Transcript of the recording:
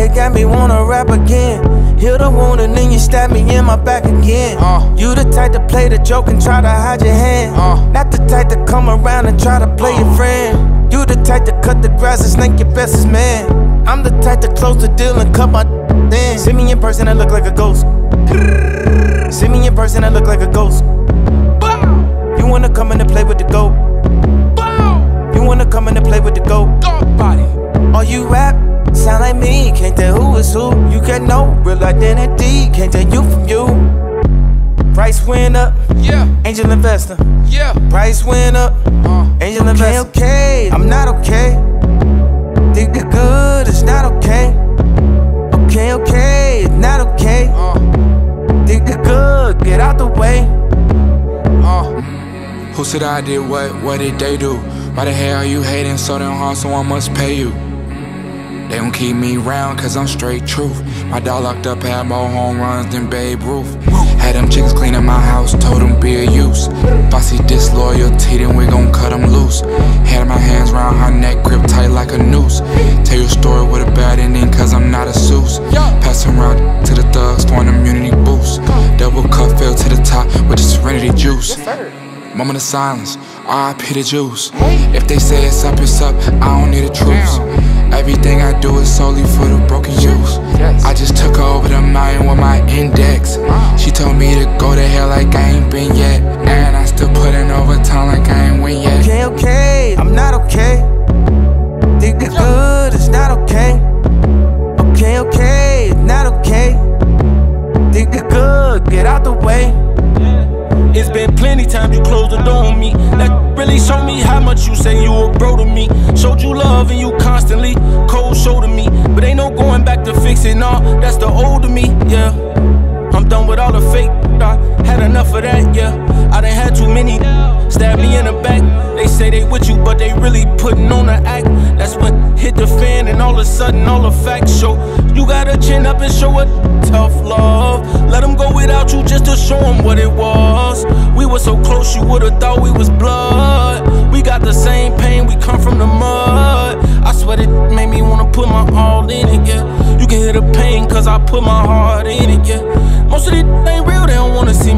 that got me wanna rap again. Heal the wound and then you stab me in my back again. You the type to play the joke and try to hide your hand. Not the type to come around and try to play your friend. You the type to cut the grass and snake your bestest man. I'm the type to close the deal and cut my in. See me in person, I look like a ghost. See me in person, I look like a ghost. You wanna come in and play with the goat? You wanna come in and play with the goat? All you rap sound like me, can't tell who is who. You got no real identity, can't tell you from you. Price went up, yeah. Angel investor, yeah. Price went up, angel investor. Okay, I'm not okay. Think the good, it's not okay. Okay, it's not okay. Think the good, get out the way. Who said I did what did they do? Why the hell are you hating so damn hard, someone must pay you? They gon' keep me round cause I'm straight truth. My dog locked up had more home runs than Babe Ruth. Had them chickens cleaning my house, told them be a use. If I see disloyalty then we gon' cut them loose. Had my hands round her neck, grip tight like a noose. Tell your story with a bad ending cause I'm not a Seuss. Pass them round to the thugs for an immunity boost. Double cup fell to the top with the serenity juice. Moment of silence, R.I.P. the juice. If they say it's up, I don't need a truce. Everything I do is solely for the broken youth. I just took her over the mountain with my index. She told me to go to hell like I ain't been yet. And I still put in overtime like I ain't win yet. Okay, I'm not okay. Think the good, it's not okay. Okay, it's not okay. Think the good, get out the way. It's been plenty times you closed the door on me. That really showed me how much you say you a bro to me. Showed you love and you constantly cold shoulder me. But ain't no going back to fix it, nah, that's the old of me, yeah. I'm done with all the fake, I had enough of that, yeah. I done had too many stab me in the back. They say they with you, but they really putting on the act. That's when hit the fan and all of a sudden all the facts show. You gotta chin up and show a tough love. Let them go without you just to show them what it was. We were so close you would've thought we was blood. We got the same pain, we come from the mud. I swear it made me wanna put my all in it, yeah. You can hear the pain cause I put my heart in it, yeah. Most of it ain't real, they don't wanna see